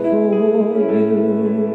for you.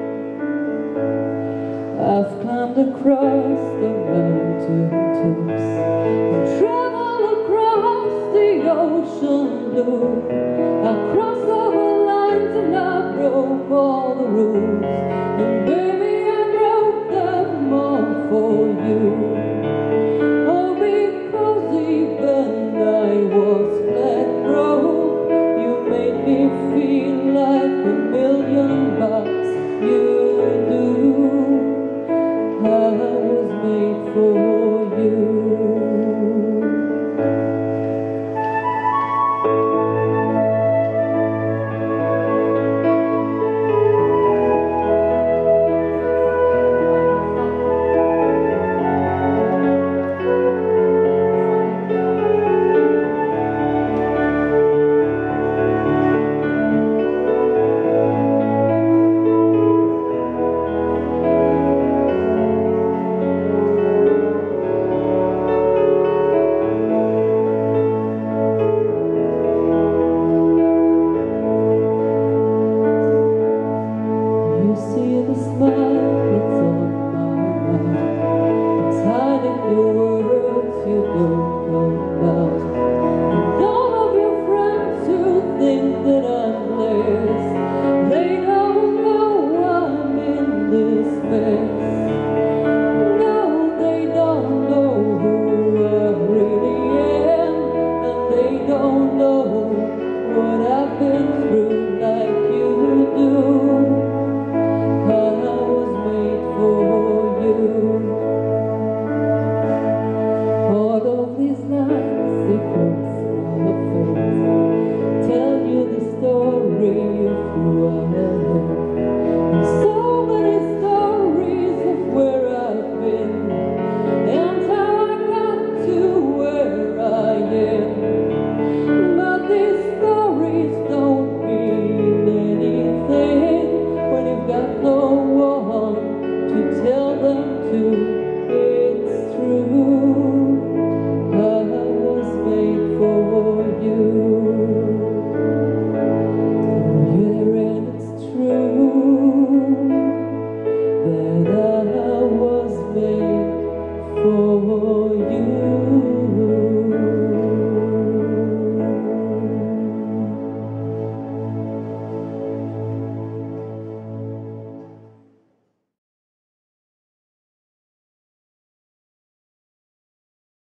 I've climbed across the mountaintops and traveled across the ocean blue. I crossed over lines and I broke all the rules, and baby I broke them all for you. Oh, because even I was flat broke, you made me feel like $1,000,000. You do. I was made for you. Tell you the story of who I am.